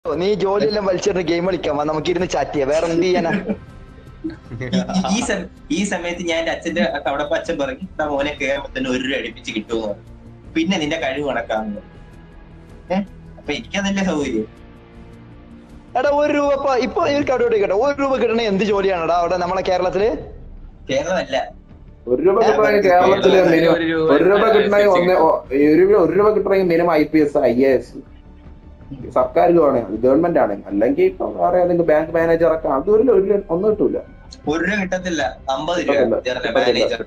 നീ ജോലിയെല്ലാം വലിച്ചിട്ട് ഗെയിം കളിക്കാൻ വാ, നമുക്കിരുന്ന് ചാറ്റ് ചെയ്യാം. വേറെ എന്ത് ചെയ്യാനാ? ഈ സമയത്ത് ഞാൻ എന്റെ അച്ഛന്റെ അവിടെ അച്ഛൻ പറഞ്ഞു മോനെ കയറുമ്പോ തന്നെ 1 രൂപ അടുപ്പിച്ച് കിട്ടുമെന്ന് പറഞ്ഞു. പിന്നെ നിന്റെ കഴിവ് കണക്കാന്ന്. അപ്പൊ എനിക്കതല്ലേ സൗകര്യം. എടാ 1 രൂപ ഇപ്പൊ എനിക്ക് അവിടെ കേട്ടോ 1 രൂപ കിട്ടണ എന്ത് ജോലിയാണെടാ അവിടെ നമ്മളെ കേരളത്തില്? കേരളമല്ല, 1 രൂപ കിട്ടണമെങ്കിൽ കേരളത്തില് 1 രൂപ കിട്ടണമെങ്കിൽ 1 രൂപ കിട്ടണമെങ്കിൽ മിനിമം IPS IAS സർക്കാർ ഗവൺമെന്റ് ആണ്. അല്ലെങ്കിൽ ഇപ്പൊ വേറെ ഏതെങ്കിലും ബാങ്ക് മാനേജർ ഒക്കെ അതും ഒന്നും കിട്ടൂല. 1 രൂപ കിട്ടത്തില്ല, 50 രൂപ മാനേജർ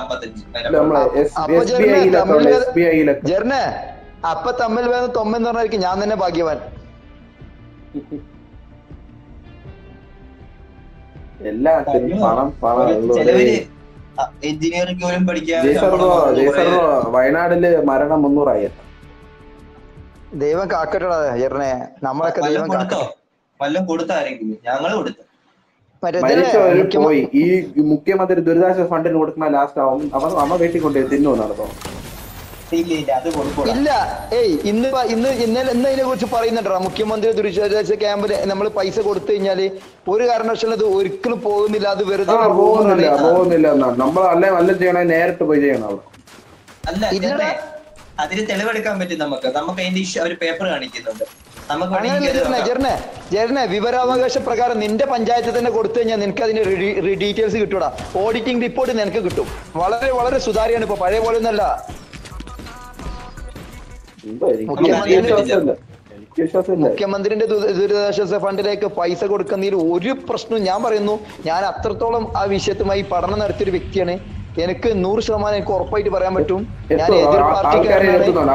SBI. ജെർനെ അപ്പൊ തമ്മിൽ വേണം തൊമ്മെന്ന് പറഞ്ഞായിരിക്കും ഞാൻ തന്നെ ഭാഗ്യവാൻ. എല്ലാത്തിനും പണം ചിലവര് എഞ്ചിനീയറിംഗ് പോലും പഠിക്കാൻ. വയനാടില് മരണം 300 ദൈവം കാക്കട്ടടാ ജെർനെ, നമ്മളൊക്കെ ദൈവം കാക്കട്ടെ. വല്ലതും കൊടുത്താരെങ്കിലും ഞങ്ങള് കൊടുത്തു. പോയി ഈ മുഖ്യമന്ത്രി ദുരിതാശ്വാസ ഫണ്ടിന് കൊടുക്കുന്ന ലാസ്റ്റ് ആവും അമ്മ വീട്ടിൽ കൊണ്ട് തിന്നു നടന്നോ? ഇല്ല. ഇന്നലെ ഇതിനെ കുറിച്ച് പറയുന്നുണ്ടോ? മുഖ്യമന്ത്രി ദുരിതാശ്വാസ ക്യാമ്പില് നമ്മൾ പൈസ കൊടുത്തു കഴിഞ്ഞാല് ഒരു കാരണവശാലും അത് ഒരിക്കലും പോകുന്നില്ല, അത് വെറുതെ പോകുന്നില്ല എന്നാണ് നമ്മൾ അല്ല ചെയ്യണേ, നേരിട്ട് പോയി ചെയ്യണം അവിടെ. അല്ല അതിന് തെളിവെടുക്കാൻ പറ്റും നമുക്ക് അതിന്റെ ഒരു പേപ്പർ കാണിക്കുന്നുണ്ട്. ജെർനെ വിവരാവകാശ പ്രകാരം നിന്റെ പഞ്ചായത്തിൽ തന്നെ കൊടുത്തു കഴിഞ്ഞാൽ നിനക്ക് അതിന്റെ ഡീറ്റെയിൽസ് കിട്ടൂടാ. ഓഡിറ്റിംഗ് റിപ്പോർട്ട് നിനക്ക് കിട്ടും. വളരെ വളരെ സുതാര്യമാണ്, ഇപ്പൊ പഴയ പോലെ ഒന്നല്ല. മുഖ്യമന്ത്രിന്റെ ദുരിതാശ്വാസ ഫണ്ടിലേക്ക് പൈസ കൊടുക്കുന്നതിൽ ഒരു പ്രശ്നവും ഞാൻ പറയുന്നു. ഞാൻ അത്രത്തോളം ആ വിഷയത്തുമായി പഠനം നടത്തിയൊരു വ്യക്തിയാണ്. എനിക്ക് 100% എനിക്ക് ഉറപ്പായിട്ട് പറയാൻ പറ്റും. ഞാൻ എതിർ പാർട്ടിക്കാരനാണ്.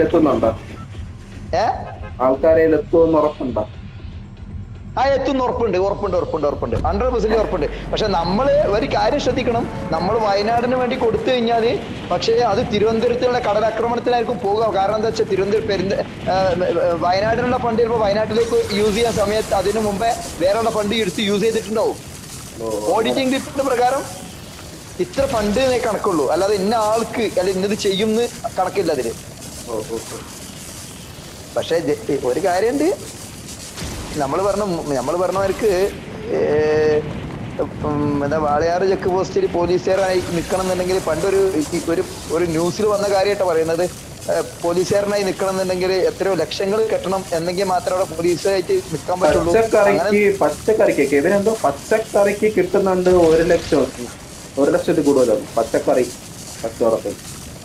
എത്തുന്ന ഉറപ്പുണ്ട് 100% ഉറപ്പുണ്ട്. പക്ഷെ നമ്മള് ഒരു കാര്യം ശ്രദ്ധിക്കണം, നമ്മൾ വയനാടിന് വേണ്ടി കൊടുത്തു കഴിഞ്ഞാല് പക്ഷേ അത് തിരുവനന്തപുരത്തുള്ള കടലാക്രമണത്തിനായിരിക്കും പോകുക. കാരണം എന്താ വെച്ചാൽ വയനാടിനുള്ള ഫണ്ട് ചിലപ്പോൾ വയനാട്ടിലേക്ക് യൂസ് ചെയ്യാൻ സമയത്ത് അതിനു മുമ്പേ വേറെയുള്ള ഫണ്ട് എടുത്ത് യൂസ് ചെയ്തിട്ടുണ്ടാവും. ഓഡിറ്റിംഗ് റിപ്പോർട്ട് പ്രകാരം ഇത്ര ഫണ്ട് കണക്കുള്ളൂ, അല്ലാതെ ഇന്ന ആൾക്ക് അല്ല ഇന്നത് ചെയ്യുമെന്ന് കണക്കില്ല അതില്. പക്ഷെ ഒരു കാര്യമുണ്ട്, നമ്മൾ പറഞ്ഞവർക്ക് എന്താ വാളയാറ് ചെക്ക് പോസ്റ്റിൽ പോലീസുകാരായി നിൽക്കണം എന്നുണ്ടെങ്കിൽ പണ്ടൊരു ന്യൂസിൽ വന്ന കാര്യമായിട്ട് പറയുന്നത്, പോലീസുകാരനായി നിൽക്കണം എന്നുണ്ടെങ്കിൽ എത്രയോ ലക്ഷങ്ങൾ കെട്ടണം എന്നെങ്കിൽ മാത്രമേ അവിടെ പോലീസായിട്ട് നിൽക്കാൻ പറ്റുള്ളൂ. പച്ചക്കറിക്ക് കിട്ടുന്നുണ്ട് 1 ലക്ഷത്തിൽ കൂടുതലാണ് പച്ചക്കറി കച്ചവടത്തിൽ.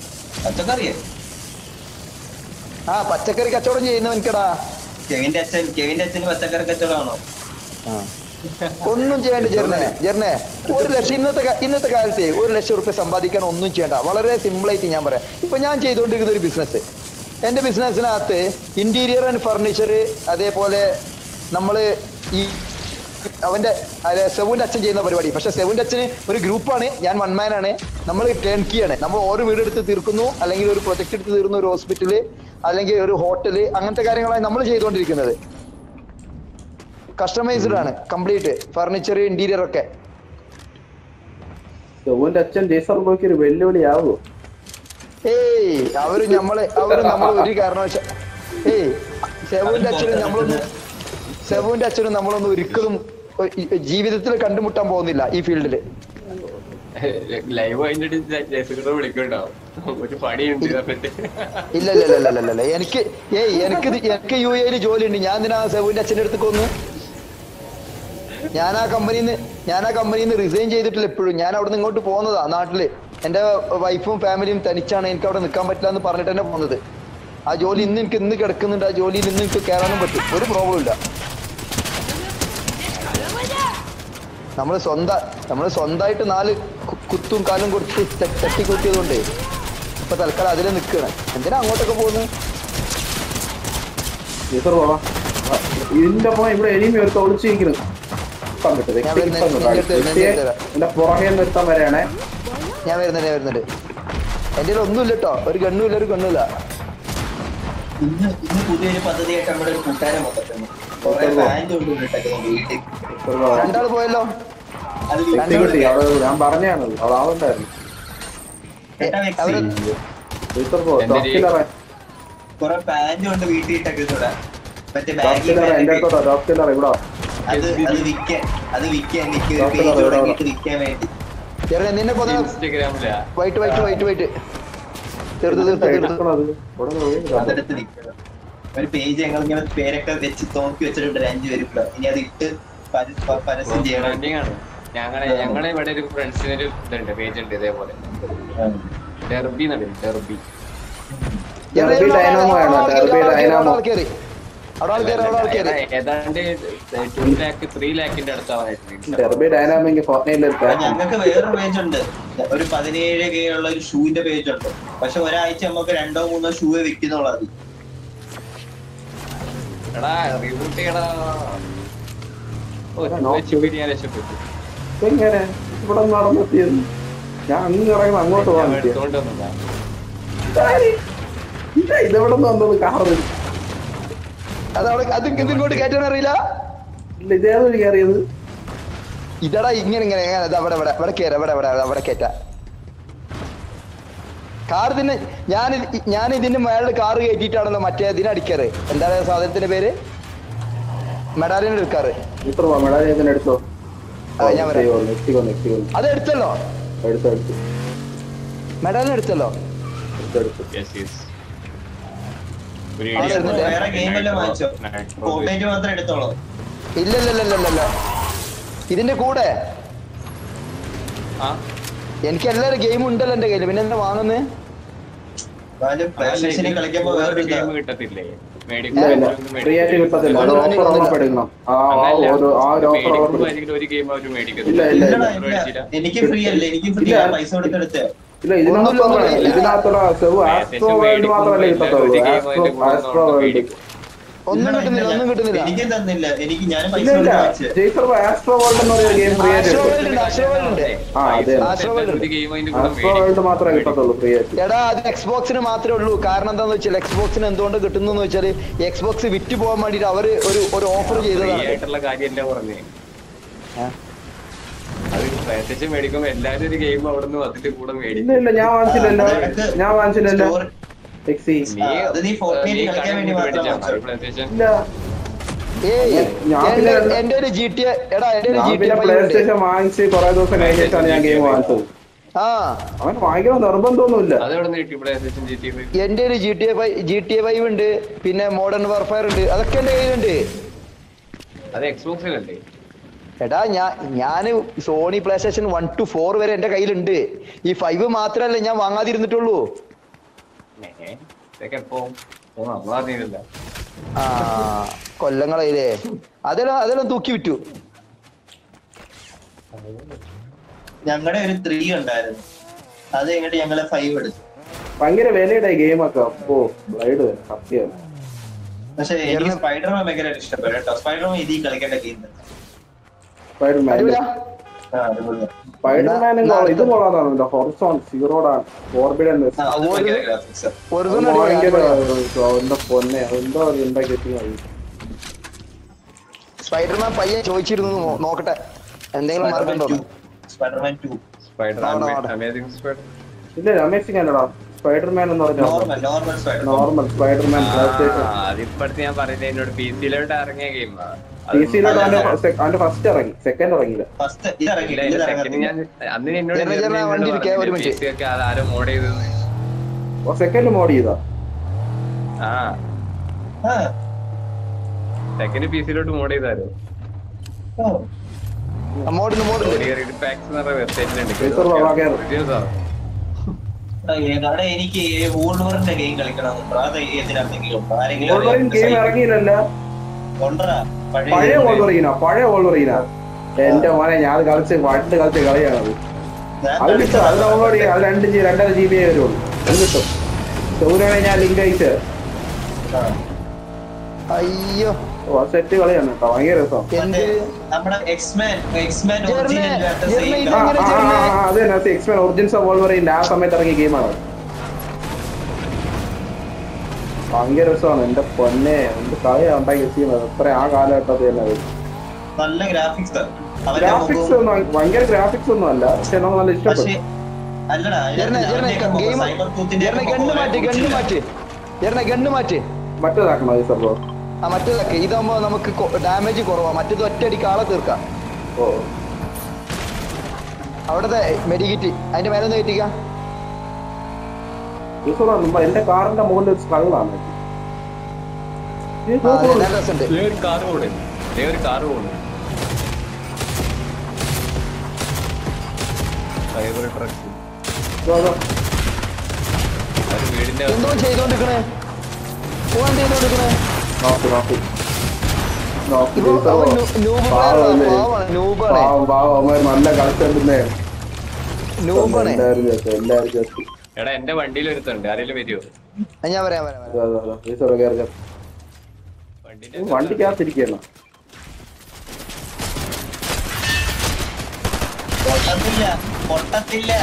പച്ചക്കറി കച്ചവടം ചെയ്യുന്നവൻക്കടാ. കെവിന്റെ അച്ഛന് പച്ചക്കറി കച്ചവടമാണോ? ഒന്നും ചെയ്യേണ്ട ജെർനെ 1 ലക്ഷം ഇന്നത്തെ കാലത്ത് 1 ലക്ഷം റുപ്യ സമ്പാദിക്കാൻ ഒന്നും ചെയ്യണ്ട. വളരെ സിമ്പിൾ ആയിട്ട് ഞാൻ പറയാം. ഇപ്പൊ ഞാൻ ചെയ്തുകൊണ്ടിരിക്കുന്ന ഒരു ബിസിനസ്, എന്റെ ബിസിനസ്സിനകത്ത് ഇന്റീരിയർ ആൻഡ് ഫർണിച്ചർ, അതേപോലെ നമ്മള് ഈ അവന്റെ സെവന്റെ അച്ഛൻ ചെയ്യുന്ന പരിപാടി. പക്ഷെ സെവന്റെ അച്ഛന് ഒരു ഗ്രൂപ്പാണ്, ഞാൻ വൺ മാൻ ആണ്. നമ്മൾ ടേൺ കീ ആണ്. നമ്മൾ ഓരോ വീട് എടുത്ത് തീർക്കുന്നു, അല്ലെങ്കിൽ ഒരു പ്രൊജക്ട് എടുത്ത് തീർന്നു, ഒരു ഹോസ്പിറ്റല് അല്ലെങ്കിൽ ഒരു ഹോട്ടല്, അങ്ങനത്തെ കാര്യങ്ങളാണ് നമ്മൾ ചെയ്തുകൊണ്ടിരിക്കുന്നത്. കസ്റ്റമൈസ്ഡ് ആണ് കംപ്ലീറ്റ്, ഫർണിച്ചർ ഇന്റീരിയർ ഒക്കെ. അച്ഛൻ ഒരു വെല്ലുവിളിയാവോ? അവര് നമ്മൾ ഒരു കാരണവശാൽ സെവുവിന്റെ അച്ഛനും നമ്മളൊന്നും ഒരിക്കലും ജീവിതത്തിൽ കണ്ടുമുട്ടാൻ പോകുന്നില്ല ഈ ഫീൽഡില്. ഇല്ല എനിക്ക് UAE ജോലി ഉണ്ട്. ഞാൻ എന്തിനാ സെവുവിന്റെ അച്ഛൻ്റെ അടുത്ത് കൊന്നു? ഞാൻ ആ കമ്പനിന്ന് റിസൈൻ ചെയ്തിട്ടില്ല. എപ്പോഴും ഞാൻ അവിടെ നിന്ന് ഇങ്ങോട്ട് പോകുന്നതാ നാട്ടില്. എന്റെ വൈഫും ഫാമിലിയും തനിച്ചാണ്, എനിക്ക് അവിടെ നിൽക്കാൻ പറ്റില്ല എന്ന് പറഞ്ഞിട്ട് തന്നെ പോകുന്നത്. ആ ജോലി ഇന്ന് കിടക്കുന്നുണ്ട്. ആ ജോലിയിൽ ഇന്ന് എനിക്ക് കയറാനും പറ്റും, ഒരു പ്രോബ്ലം ഇല്ല. നമ്മള് സ്വന്തമായിട്ട് 4 കുത്തും കാലും കൊടുത്ത് തട്ടിക്കൂട്ടിയതുകൊണ്ട് ഇപ്പൊ തൽക്കാലം അതിൽ നിൽക്കണം. എന്തിനാ അങ്ങോട്ടൊക്കെ പോകുന്നത്? ഇവിടെ എനിമി ഒരു ഒളിച്ചിരിക്കുന്നത് ഞാൻ വരുന്നുണ്ട്. എന്റെ ഒന്നുമില്ല കേട്ടോ, ഒരു ഗണ്ണുമില്ല. ഇന്ന് പുതിയൊരു പദ്ധതിയായിട്ട് നമ്മുടെ ഒരു കൂട്ടുകാരൻ വന്നിട്ടുണ്ട്. 2 ആള് പോയല്ലോ. ഞാൻ പറഞ്ഞാണ് അവളുണ്ടായിരുന്നു. കുറെ പാന്റ് കൊണ്ട് വീട്ടിൽ ഇട്ടൊക്കെ മറ്റേ ടോപ്പ് ബാഗി കില്ലർ എന്റെ അടുത്തോട്ടോ ടോപ്പ് കില്ലർ ഇവിടെ അത് വിൽക്കാൻ എനിക്ക് ഒരു പേജ് തുടങ്ങിയിട്ട് വിൽക്കാൻ വേണ്ടി ചെറുക്കനെ നിന്നെ കൊന്ന ഇൻസ്റ്റഗ്രാമിലാ വൈറ്റ് തീർത്ത് അതെടുത്ത് നിൽക്കണം. ഒരു പേജ് ഞങ്ങൾ ഇങ്ങനെ പേരൊക്കെ വെച്ച് നോക്കി വെച്ചിട്ടുണ്ട് 5 പേരുള്ള. ഇനി അത് ഇട്ട് പരസ്യം ചെയ്യണം. ട്രെൻഡിങ് ആണ്. ഞങ്ങളെ ഇവിടെ ഒരു ഫ്രണ്ട്സിന് ഒരു ഇതുണ്ട്, പേജ് ഉണ്ട് ഇതേപോലെ. ഡെർബി എന്നുണ്ട്, ഡെർബി. ഏതാണ്ട് 2 lakh 3 lakhന്റെ അടുത്താവാനായിട്ട്. ഡെർബി ഡൈനാമിക് ഫോർട്ട്നൈറ്റിൽ ഞങ്ങൾക്ക് വേറൊരു പേജ് ഉണ്ട്, ഒരു 17K ഉള്ള ഒരു ഷൂവിന്റെ പേജ് ഉണ്ട്. പക്ഷെ ഒരാഴ്ച നമുക്ക് 2-3 ഷൂ വിൽക്കുന്നുള്ളത്. എടാ റീബൂട്ട് ചെയ്യടാ. ഞാൻ രക്ഷപ്പെട്ടു. എങ്ങനെ ഇവിടെ നടന്നെത്തിയത്? ഞാൻ അങ്ങ് ഇറങ്ങി അങ്ങോട്ട് പോകാൻ എടുത്തോണ്ടൊന്നുമില്ല. ഇതെവിടെ നിന്ന് വന്നത്? കാറ് ഇങ്ങോട്ട് കയറ്റാൻ അറിയില്ല. ഇല്ല, ഇതേതൊരു കയറിയത്? ഇതടാ ഇങ്ങനെ അവിടെ കയറ്റ കാർ തന്നെ. ഞാൻ ഇതിന്റെ മേളിൽ കാറ് കയറ്റിട്ടാണല്ലോ മറ്റേ ഇതിനെ അടിക്കാറ്. എന്താണ് സാധനത്തിന്റെ പേര്? മെഡാലിന് എടുക്കാറ്. മെഡാലിനെ എടുത്തോ? ഞാൻ അത് എടുത്തല്ലോ, മെഡാലിന് എടുത്തല്ലോ. വേറെ ഗെയിമെല്ലാം വാങ്ങിച്ചോ? കോട്ടേജ് മാത്രം എടുത്തോളൂ. ഇല്ല ഇതിന്റെ കൂടെ എനിക്ക് എല്ലാരും ഗെയിം ഉണ്ടല്ലോ എന്റെ കയ്യില്. പിന്നെ എന്താ വാങ്ങുന്നേ? കളിക്കുമ്പോ വേറെ ഗെയിം കിട്ടത്തില്ലേ? ഒരു ഗെയിം അവര് മേടിക്കത്തില്ല. എനിക്ക് ഫ്രീ അല്ലേ, എനിക്ക് ഫ്രീ പൈസ കൊടുത്തെടുത്തേ. ഇല്ല, ഇതിനകത്തുള്ള ആസ്ട്രോ വേൾഡ് മാത്രമല്ലേ കിട്ടത്തുള്ളൂ. ആസ്ട്രോ വേൾഡ് ഒന്നും കിട്ടുന്നില്ല. എനിക്ക് തന്നില്ല. എനിക്ക് ഞാൻ പൈസ ഇല്ല, ആസ്ട്രോ വേൾഡ് എന്ന് പറയുന്ന ഗെയിം ഫ്രീ ആയിട്ട് ആസ്ട്രോ വേൾഡ് മാത്രമേ കിട്ടത്തുള്ളൂ ഫ്രീ ആയിട്ട്. എടാ അത് എക്സ്ബോക്സിന് മാത്രമേ ഉള്ളൂ. കാരണം എന്താന്ന് വെച്ചാൽ എക്സ്ബോക്സിന് എന്തുകൊണ്ട് കിട്ടുന്നു വെച്ചാല് എക്സ്ബോക്സ് വിറ്റ് പോകാൻ വേണ്ടിട്ട് അവര് ഒരു ഓഫർ ചെയ്തതാണ്. കാര്യമല്ല പറഞ്ഞേ. അത് മേടിക്കുമ്പോ എല്ലാരും ഒരു ഗെയിം അവിടെ നിന്ന് അതിന്റെ കൂടെ മേടിക്കും. ഇല്ല, ഞാൻ വാങ്ങിച്ചില്ലല്ലോ. എന്റെ ഒരു GTA പ്ലേസ്റ്റേഷൻ വാങ്ങിച്ച് കുറെ ദിവസം കഴിഞ്ഞിട്ടാണ് ഞാൻ ഗെയിം വാങ്ങിച്ചത്. അവൻ വാങ്ങിക്കണം നിർബന്ധമൊന്നുമില്ല. എന്റെ ഒരു GTA 5 ഉണ്ട്, പിന്നെ മോഡേൺ വാർഫയർ ഉണ്ട്, അതൊക്കെ എന്റെ കയ്യിലുണ്ട്. അത് എക്സ്ബോക്സിലല്ലേ? എടാ ഞാന് സോണി പ്ലേസ്റ്റേഷൻ 1 to 4 വരെ എന്റെ കയ്യിലുണ്ട്. ഈ 5 മാത്രല്ലേ ഞാൻ വാങ്ങാതിരുന്നിട്ടുള്ളൂ. കൊല്ലങ്ങളായില്ലേ. അതെല്ലാം തൂക്കി വിറ്റു. ഞങ്ങളുടെ ഒരു 3 ഉണ്ടായിരുന്നു, അത് കഴിഞ്ഞിട്ട് ഞങ്ങള് 5 എടുത്തു. ഭയങ്കര വിലയുടെ ഗെയിമൊക്കെ. അപ്പോ ബ്ലൈഡ് സത്യം. പക്ഷെ എനിക്ക് സ്പൈഡർമാൻ ഭയങ്കര ഇഷ്ടപ്പെട്ടു കേട്ടോ. സ്പൈഡർമാൻ ഇതിൽ കളിക്കേണ്ട ഗെയിം. സ്പൈഡർമാൻ ഇത് കൊള്ളാതാണല്ലോ. Horizon Zero Dawn, Forbidden West. എന്താ പൊന്നെ, എന്തോ ഉണ്ടാക്കി. സ്പൈഡർമാൻ പയ്യെ ചോദിച്ചിരുന്നു, നോക്കട്ടെ എന്തെങ്കിലും മാർക്കുണ്ടോ. ഇല്ല, അമേസിംഗ് അല്ലടാ സ്പൈഡർമാൻ എന്ന് പറഞ്ഞാൽ നോർമൽ സ്പൈഡർമാൻ. അതിപ്പടുത്ത് ഞാൻ പറയുന്നത് എന്നോട് PC-ലോട്ട് ഇറങ്ങിയ ഗെയിമാണ്. അവന്റെ ഫസ്റ്റ് ഇറങ്ങി, സെക്കൻഡ് ഇറങ്ങിയില്ല. അന്ന് എന്നോട് ആരോ മോഡ് ചെയ്തത്. സെക്കൻഡ് മോഡ് ചെയ്താ? സെക്കൻഡ് PC-ലോട്ട് മോഡ് ചെയ്താരോ? എനിക്ക് വോൾവറിന്റെ ഗെയിം കളിക്കണം. ഗെയിം ഇറങ്ങിയില്ലല്ലോ. പഴയ വോൾവറീന എന്റെ മോനെ, ഞാൻ കളിച്ച് കളിച്ച കളിയാണത്. അത് കിട്ടും, അത് ഡൗൺലോഡ് ചെയ്യാം. അത് 2.5 GB വരുള്ളൂ. അത് കിട്ടും. സൗരാണെ ഞാൻ ലിങ്ക് അയച്ച്. അയ്യോ സെറ്റ് കളിയാണ് കേട്ടോ, ഭയങ്കര രസം. അതെ, എക്സ്മാൻ ഒറിജിൻസ് ഓഫ് വോൾവറീൻ ആ സമയത്ത് ഇറങ്ങിയ ഗെയിമാണ്. ഭയങ്കര രസമാണ്. എന്റെ പൊന്നെ, എന്ത് കളിയാ ഉണ്ടാക്കി ചെയ്യുന്നത്. അത്ര ആ കാലഘട്ടത്തിൽ തന്നെ. നല്ല ഗ്രാഫിക്സ്, ഭയങ്കര ഗ്രാഫിക്സ് ഒന്നും അല്ല, പക്ഷെ നമുക്ക് നല്ല ഇഷ്ടപ്പെട്ടു. ഗണ്ണ് മാറ്റി മറ്റേതാക്കണോ ഈ സംഭവം? ആ മറ്റേതൊക്കെ ഇതാകുമ്പോ നമുക്ക് ഡാമേജ് കുറവാ, മറ്റേത് ഒറ്റയടിക്ക് ആളെ തീർക്കാം. ഓ അവിടത്തെ മെഡിക്കിറ്റ് അതിന്റെ മേലെ ഒന്ന് കയറ്റിക്കാം. എന്റെ കാറിന്റെ മുകളിൽ ഒരു സ്കള്ളാണ്. നല്ല രസമുണ്ട്. ഒരു കാറ് പോകുന്നു ഫൈബർ ട്രക്ക് വീടിന്റെ എന്തോ ചെയ്തോണ്ടിരിക്കണേ, പോകാൻ ചെയ്തോണ്ടിരിക്കണേ. നല്ല കളിച്ചേ. എടാ എന്റെ വണ്ടിയിൽ ഒരുത്തുണ്ട്, ആരെങ്കിലും വരുമോ? ഞാൻ പറയാം വണ്ടിക്കകത്തിരിക്കണം. പൊട്ടത്തില്ല.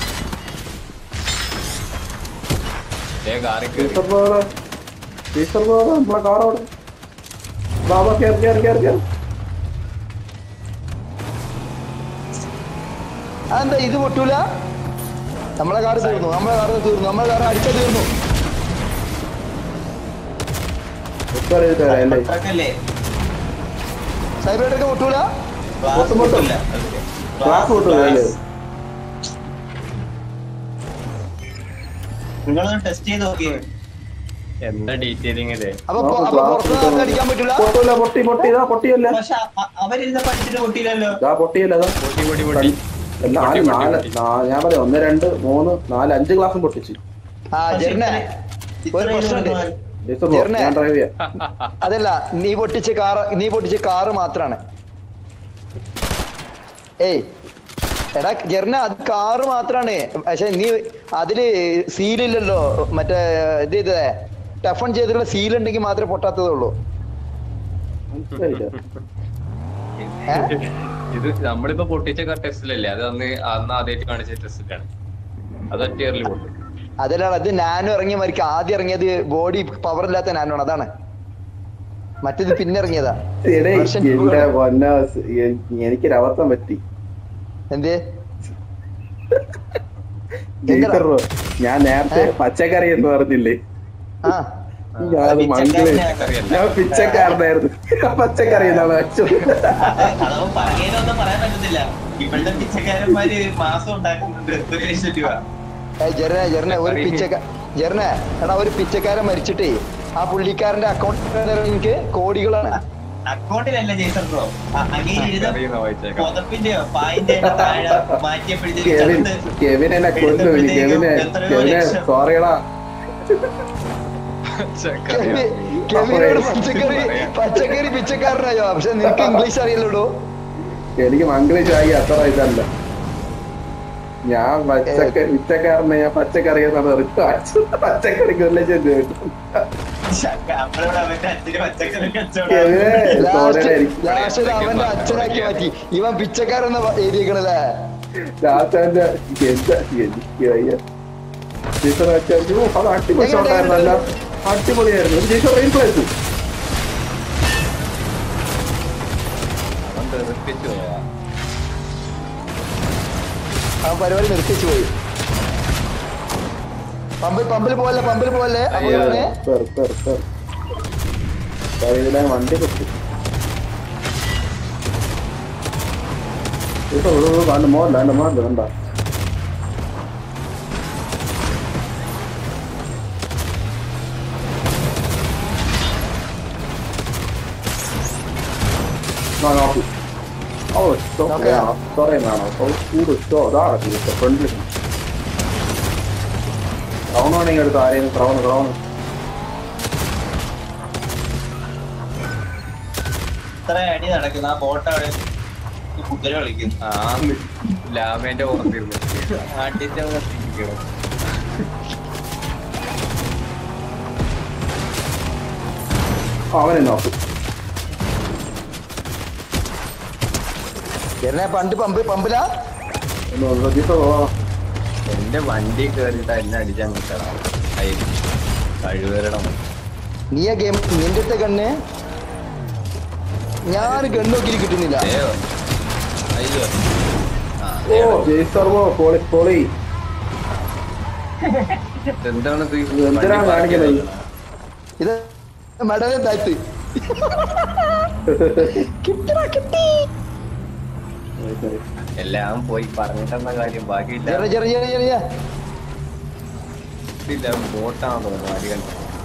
നമ്മളെ കാറോടെ ബാബ കേറി. അതെന്താ ഇത് പൊട്ടൂല? നമ്മളെ കാറ് തീർന്നു, നമ്മളെ കാറ് അടിച്ച തീർന്നു. സൈബറൊക്കെ പൊട്ടൂല. നിങ്ങളൊന്ന് ടെസ്റ്റ് ചെയ്ത് നോക്കിയേ. എന്താ ഡീറ്റെയിലിംഗ് ഇല്ലേ? അപ്പൊ പുറത്ത് അടിക്കാൻ പറ്റൂല. പൊട്ടിയല്ല. പക്ഷെ അവരിരുന്ന പഠിച്ചിട്ട് പൊട്ടിയില്ലല്ലോ. പൊട്ടിയല്ല. ഞാൻ പറയാം 1 2 3 4 5 ഗ്ലാസും പൊട്ടിച്ചു. ഒരു പ്രശ്നമുണ്ട്. അതല്ല, നീ പൊട്ടിച്ച കാറ് മാത്രാണ്. ഏയ് എടാ ജെർണ, അത് കാറ് മാത്രാണ്. പക്ഷെ നീ അതില് സീലില്ലല്ലോ, മറ്റേ ഇത് ടഫൺ ചെയ്തിട്ടുള്ള സീൽ ഉണ്ടെങ്കിൽ മാത്രമേ പൊട്ടാത്തതേ ഉള്ളൂ. ഇത് നമ്മളിപ്പോ പൊട്ടിച്ച ടെസ്റ്റിലല്ലേ, അത് അന്ന് ആദ്യമായിട്ട് കാണിച്ച ടെസ്റ്റിലാണ്. അത് ഒറ്റ ഇയറിൽ പൊട്ടും. അതിലാണ് അത് നാനോ ഇറങ്ങിയ മാതിരി ആദ്യം ഇറങ്ങിയത് ബോഡി പവർ ഇല്ലാത്ത നാനോ ആണ്, അതാണ്. മറ്റേത് പിന്നെ ഇറങ്ങിയതാ. എനിക്കൊരവസ്ഥം പറ്റി. എന്തേ? ഞാൻ നേരത്തെ പച്ചക്കറി എന്ന് പറഞ്ഞില്ലേ, ഞാൻ പിച്ചക്കാരനായിരുന്നു. പച്ചക്കറി എന്നാണ് പറഞ്ഞൊന്നും പറയാൻ പറ്റത്തില്ല. ഇപ്പോഴത്തെ പിച്ചക്കാരന്മാര് മാസം ഉണ്ടാക്കുന്നുണ്ട് 1 ലക്ഷം രൂപ. എടാ ഒരു പിച്ചക്കാരൻ മരിച്ചിട്ടേ ആ പുള്ളിക്കാരന്റെ അക്കൗണ്ട് കോടികളാണ്. അക്കൗണ്ടിലല്ല ജയ്സൺ ബ്രോ, പുതപ്പിന്റെയോ പായിന്റെ പച്ചക്കറി പിച്ചക്കാരനായോ? പക്ഷെ നിനക്ക് ഇംഗ്ലീഷ് അറിയില്ലല്ലോ. എനിക്ക് മംഗ്ലീഷ് ആയി അത്ര ഇതല്ല. ഞാൻ പിച്ചക്കാരനെ ഞാൻ പച്ചക്കറി പച്ചക്കറിക്ക് അവന്റെ അച്ഛനാക്കി മാറ്റി. ഇവൻ പിച്ചക്കാരെന്ന എഴുതിയേക്കണല്ലേ. അടിപൊളിയായിരുന്നു. ആ പരിപാടി നിർത്തിച്ചു പോയി. പമ്പിൽ പോലെ വണ്ടി കിട്ടി. മോല്ല കണ്ട നോക്കി. ക്രൗണാണെങ്കിൽ എടുത്ത് ആരെയും ക്രൗണ് ഇത്ര അടി നടക്കുന്ന ആ ബോട്ട് അവിടെ കുതിര കളിക്കുന്നു. ലാമേന്റെ പുറത്തിരുന്നു ആട്ടിന്റെ കത്തിക്കണം. അവനെ നോക്കും. പമ്പിലാ എന്റെ വണ്ടി കേറിട്ട് എന്നെ അടിച്ചാൻ കിട്ടണം. കഴിവരണം. നീ ആ ഗെയിം നിന്റെ അടുത്ത കണ്ണ് ഞാൻ ഗണ്ണോക്കി കിട്ടുന്നില്ല. അയ്യോ എന്താണ് കാണിക്കുന്നത്? ഇത് മെഡല് താഴ്ത്ത് എല്ലാം പോയി പറഞ്ഞിട്ടെന്ന കാര്യം ബാക്കിയില്ല. ഇല്ല ബോട്ടാണെന്ന് തോന്നുന്നു അധികം.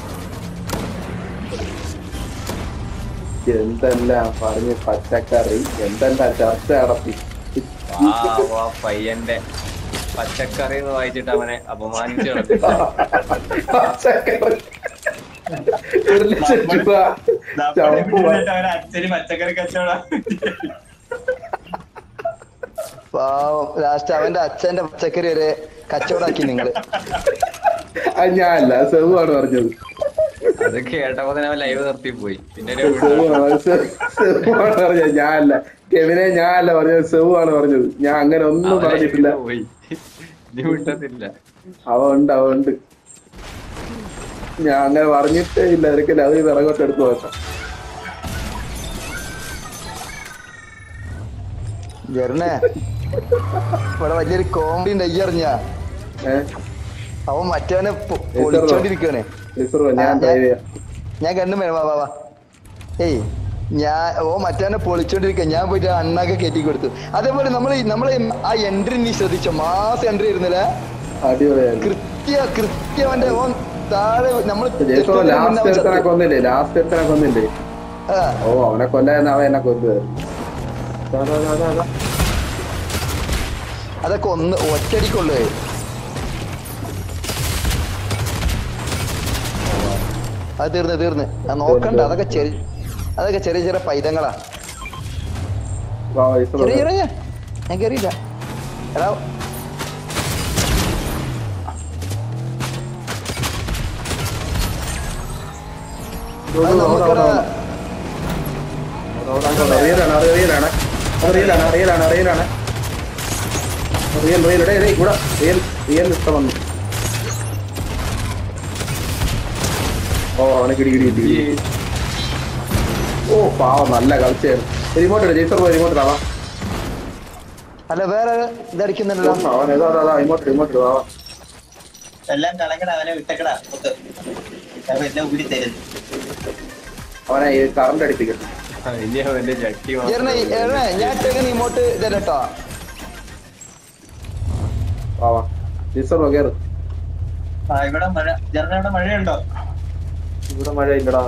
എന്തെല്ലാം പറഞ്ഞ് പച്ചക്കറി എന്തെല്ലാം ചർച്ച നടത്തി. ആ പയ്യന്റെ പച്ചക്കറി എന്ന് വായിച്ചിട്ട് അവനെ അപമാനിച്ചു. പച്ചക്കറി 1 ലക്ഷം രൂപ അച്ഛന് പച്ചക്കറി കച്ചവടം. പാവം ലാസ്റ്റ് അവന്റെ അച്ഛന്റെ പച്ചക്കറി വരെ കച്ചവടാക്കി നിങ്ങള്. അത് ഞാനല്ല, സെവുവാണ് പറഞ്ഞത്. അത് കേട്ടപ്പോ തന്നെ അവൻ ലൈവ് നിർത്തി പോയി. പിന്നെ സെവുവാണ് പറഞ്ഞത്, ഞാനല്ല. കെവിനെ ഞാനല്ല പറഞ്ഞത്, സെവുവാണ് പറഞ്ഞത്. ഞാൻ അങ്ങനെ ഒന്നും പറഞ്ഞിട്ടില്ല. പോയി വിട്ടത്തില്ല. അവ ഉണ്ട്. ഞാൻ അങ്ങനെ പറഞ്ഞിട്ടേ ഇല്ല. ഒരിക്കലും അത് പിറകോട്ട് എടുത്തു നോക്കാം. ജെറിനെ ഇവിടെ വലിയൊരു കോമഡി ഉണ്ട്. അറിഞ്ഞ അവൻ മറ്റവനെ പൊളിച്ചോണ്ടിരിക്കാണ്. ഞാൻ കണ്ടു വാ. ഏയ് മറ്റവനെ പൊളിച്ചോണ്ടിരിക്ക. ഞാൻ പോയിട്ട് അണ്ണാക്കെ കയറ്റി കൊടുത്തു. അതേപോലെ നമ്മള് ആ എൻട്രി നീ ശ്രദ്ധിച്ചോ? മാസം എൻട്രി ആയിരുന്നില്ല. കൃത്യം ഓൻ താഴെ നമ്മള് അവനെ കൊല്ലാന്ന് അവൻ എന്നെ കൊല്ലുവായിരുന്നു. അതൊക്കെ ഒറ്റടിക്കുള്ളൂ. അത് തീർന്ന് നോക്കണ്ട. അതൊക്കെ ചെറിയ ചെറിയ പൈതങ്ങളാ. ചെറിയ ഞാൻ കേറിയില്ല. എടാ അവനെ കിടി. ഓ പാവം, നല്ല കളിച്ചായിരുന്നു. റിമോട്ട് റിമോട്ട് ആവാ. അല്ല വേറെ ഇതടിക്കുന്നുണ്ടല്ലോ. റിമോട്ട് ആവാ. എല്ലാം കളക്കട, അവനെ വിട്ടക്കടാ. എല്ലാം ഊരി തരുന്നു. അവനെ കറണ്ട് അടിപ്പിക്കട്ടെ. ഞാൻ ഇമോട്ട് ഇതല്ലോ. ഇവിടെ മഴ. ജർമ്മനിയുടെ മഴയുണ്ടോ? ഇവിടെ മഴ ഇല്ലടാ.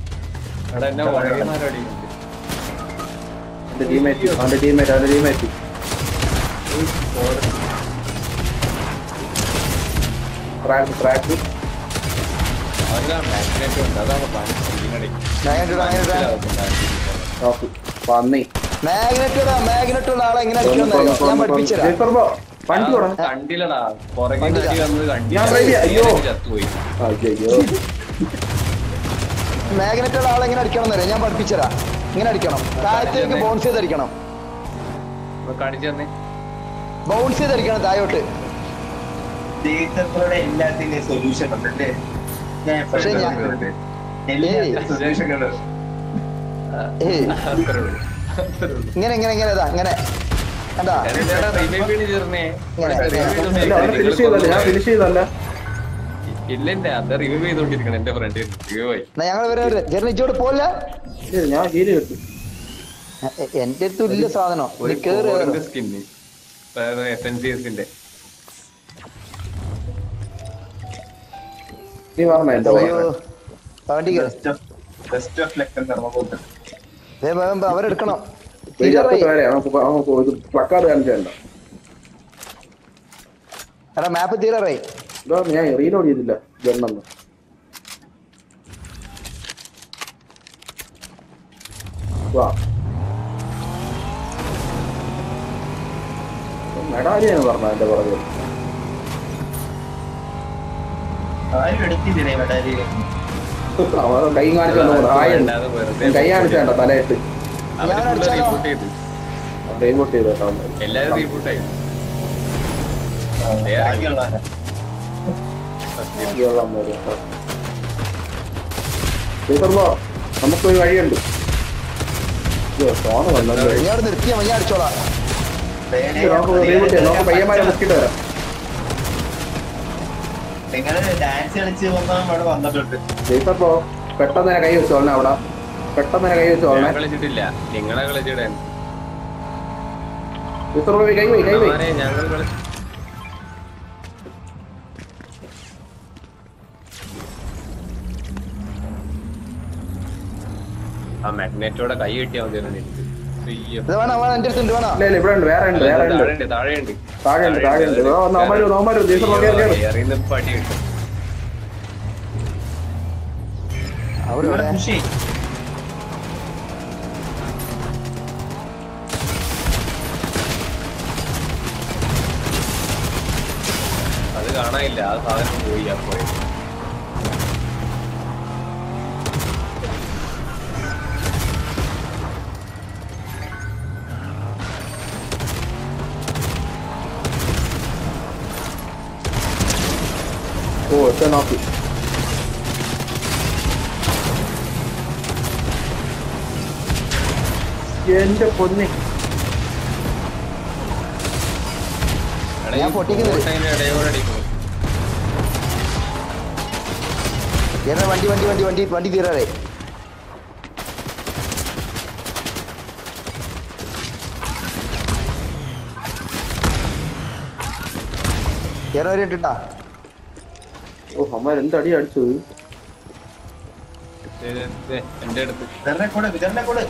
അവന്റെ ടീമേറ്റ് ട്രാക്ക് മാഗ്നറ്റുള്ള ആളെ എങ്ങനെ ഞാൻ പഠിപ്പിച്ചുതരാം. കണ്ടില്ലടാ, പുറകെ ചത്തുപോയി. മാഗ്നറ്റുള്ള ആളെ എങ്ങനെ അടിക്കണം എന്നറിയാം. ഞാൻ പഠിപ്പിച്ചുതരാം. ഇങ്ങനെ അടിക്കണം. താഴത്തേക്ക് ബൗൺസ് ചെയ്തടിക്കണം. ബൗൺസ് ചെയ്തടിക്കണം താഴോട്ട്. എല്ലാത്തിനും സൊല്യൂഷൻ ഉണ്ട്. പക്ഷെ ഇങ്ങനെ കണ്ടാ ഇല്ല അത് റിവ്യൂ ചെയ്തോണ്ടിരിക്കണം. എന്റെ ഫ്രണ്ട് ഞങ്ങൾ ഇജോട് പോലെ എന്റെ അടുത്ത് ഇല്ല സാധനം. സ്കിന്ന് എസെൻസിയസിന്റെ അവരെടുക്കണം. എടാ മാപ്പ് തീരാറായി. ഞാൻ റീലോഡ് ചെയ്തില്ല. ഗണ്ണെന്ന് മെഡാലിയാണ് പറഞ്ഞ എന്റെ പുറകെ. അവൻ കൈ കാണിച്ചു, കൈ കാണിച്ചേണ്ട തലയിട്ട് റീബൂട്ട് ചെയ്തോ. എല്ലാരും റീബൂട്ടായി. നമുക്കൊരു വഴിയുണ്ട്. ഫോണ് വന്നത് നിർത്തിയാ ഞാൻ അടിച്ചോളാം. നമുക്ക് പയ്യന്മാരെ മുക്കിട്ട് വരാം. ഡാൻസ് കളിച്ച് വന്നിട്ടുണ്ട്. ജയിപ്പോ പെട്ടെന്ന് തന്നെ കൈ വെച്ചോ അവിടെ. പെട്ടെന്ന് തന്നെ കൈ വെച്ച് ഞാൻ വന്നേ. കളിച്ചിട്ടില്ല, നിങ്ങളെ കളിച്ചിടേ. കൈ പോയി ഞങ്ങൾ കളിച്ചു. ആ മാഗ്നറ്റോടെ കൈ കിട്ടിയാൽ മതി. ഇത് വേണം എന്റെ അടുത്തുണ്ട് വേണം. ഇല്ല ഇവിടെ ഉണ്ട്, വേറെ ഉണ്ട്. താഴെയുണ്ട്. പടി കിട്ടും. അവിടെ കൃഷി അത് കാണാനില്ല, ആ സാധനം പോയി അപ്പോ. ഓ ഒറ്റ നോക്കി. എന്റെ പൊന്നെ, ഞാൻ പൊട്ടിക്കുന്നില്ല. എന്നാ വണ്ടി തീരാറേ. ഇട്ടാ ഓ അമ്മ എന്തടി അടിച്ചത്. എന്റെ അടുത്ത് വിതരണ കൂടെ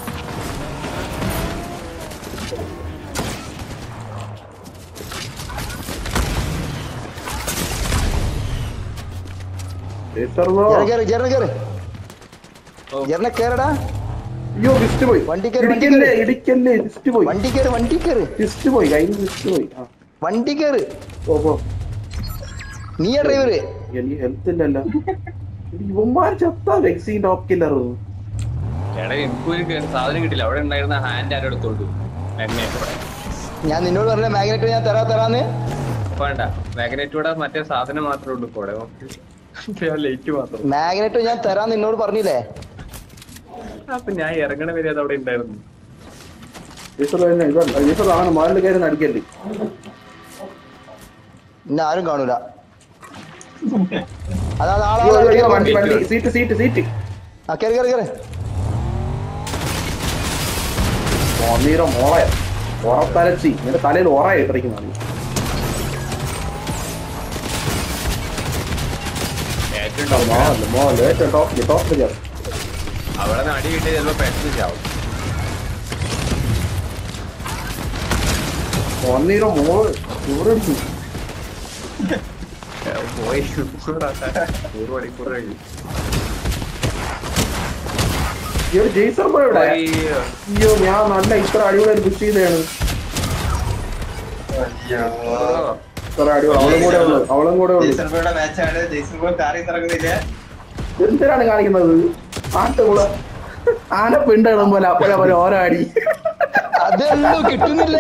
കേറടാ. അയ്യോ ലിസ്റ്റ് പോയി. വണ്ടി കയറി ഇടിക്കല്ലേ ലിസ്റ്റ് പോയി. വണ്ടി കയറി ലിസ്റ്റ് പോയി, കയ്യിൽ ലിസ്റ്റ് പോയി. വണ്ടി കയറി. ഓ നീയാ ഡ്രൈവറ്. എനിക്ക് ഹെൽത്ത് ഇല്ലല്ലോ. ഇവന്മാർ ചത്താ വെക്സിൻ ടോപ്പ് കില്ലർ. എടാ എനിക്കൊരു സാധനം കിട്ടില്ല, അവിടെ ഉണ്ടായിരുന്ന ഹാൻഡ് ആരും എടുത്തോണ്ട് ഞാൻ നിന്നോട് പറഞ്ഞ മാഗ്നറ്റ് ഞാൻ തരാന്ന്. വേണ്ട, മാഗ്നറ്റൂടെ മറ്റേ സാധനം മാത്രമേ ഉള്ളൂ. പോടെ ലൈറ്റ് മാത്രം. മാഗ്നറ്റ് ഞാൻ തരാൻ നിന്നോട് പറഞ്ഞില്ലേ. അപ്പൊ ഞാൻ ഇറങ്ങണ വരെ അത് അവിടെ ഉണ്ടായിരുന്നു. മോളിൽ കയറി അടിക്കല്ലേ, ഇന്നെ ആരും കാണൂല. അതാ വണ്ടി സീറ്റ് ആ കേറി. മോളെ ഉറത്തലച്ചി നിന്റെ തലയിൽ ഉറ ഇട്ടിരിക്കുന്നതാണ്. അവിടെ അടി കിട്ടിയ ചിലപ്പോ പെട്ടെന്ന് ചാവും. ഒന്നീരോ മോള് ചൂടടിച്ചു പോയി 100 മണിക്കൂർ കഴിഞ്ഞു. അയ്യോ ഞാൻ നല്ല ഇത്ര അടിപൊളി പുഷ് ചെയ്താണ്. ഇത്ര അടിപൊളി അവളും കൂടെ ഉള്ളു. എന്തിനാണ് കാണിക്കുന്നത്? ആട്ടുകുള ആന പിണ്ടിടും പോലെ അപ്പോഴെ ഓരോ അടി. അതൊന്നും കിട്ടുന്നില്ല.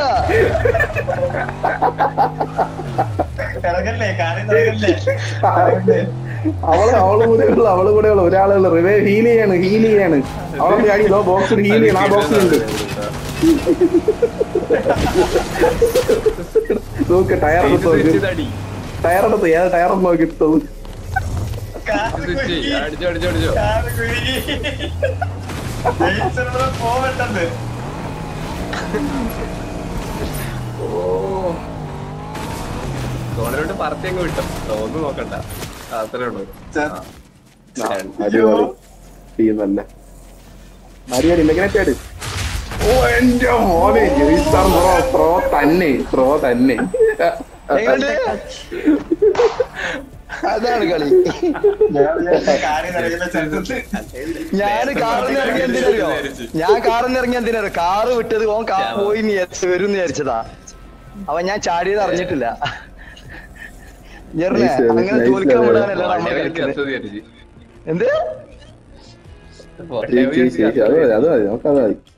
അവള് കൂടെ ഉള്ളു. ഒരാളുള്ള റിവൈവ് ഹീൽ ചെയ്യാണ്. അവളെ അടി ബോക്സിൽ ഹീൽ ചെയ്യണം. ആ ബോക്സിലുണ്ട്. നോക്ക് ടയറെടുത്ത് ഏത് ടയറൊന്നും നോക്കി കിട്ടും. തോണിലോട്ട് പറത്തിയങ്ങ് വിട്ടോ, ഒന്നും നോക്കണ്ട. അത്രേ ഉള്ളൂ. നല്ല അടിപൊളി മെഗ്നറ്റ്. ഓ എന്റെ മോനെ ത്രോ തന്നെ. അതാണ് കളി. ഞാൻ കാറിന്ന് ഇറങ്ങിയ എന്തിനറിയോ? കാറ് വിട്ടത് ഓൻ പോയി വരും വിചാരിച്ചതാ. അവൻ ഞാൻ ചാടിയത് അറിഞ്ഞിട്ടില്ല. അങ്ങനെ തോൽക്കാൻ വിടാനല്ല നമ്മൾ കളിക്കുന്നത്. എന്ത് അത് മതി, നമുക്കത് മതി.